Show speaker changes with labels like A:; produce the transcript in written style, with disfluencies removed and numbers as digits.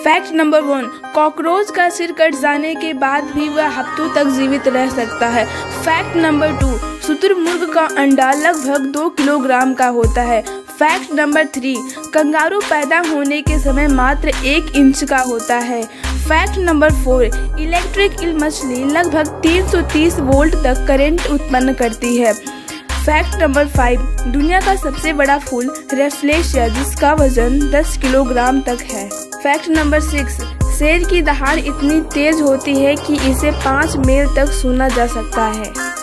A: Fact number 1, cockroach का सिर cut जाने के बाद भी वह हफ्तों तक जीवित रह सकता है। फैक्ट नंबर 2, शुतुरमुर्ग का अंडा लगभग 2 किलोग्राम का होता है। फैक्ट नंबर 3, कंगारू पैदा होने के समय मात्र 1 इंच का होता है। फैक्ट नंबर 4, इलेक्ट्रिक ईल मछली लगभग 330 वोल्ट तक करंट उत्पन्न करती है। फैक्ट नंबर 5, दुनिया का सबसे बड़ा फूल रेफ्लेशिया जिसका वजन 10 किलोग्राम तक है। फैक्ट नंबर 6, शेर की दहाड़ इतनी तेज होती है कि इसे 5 मील तक सुना जा सकता है।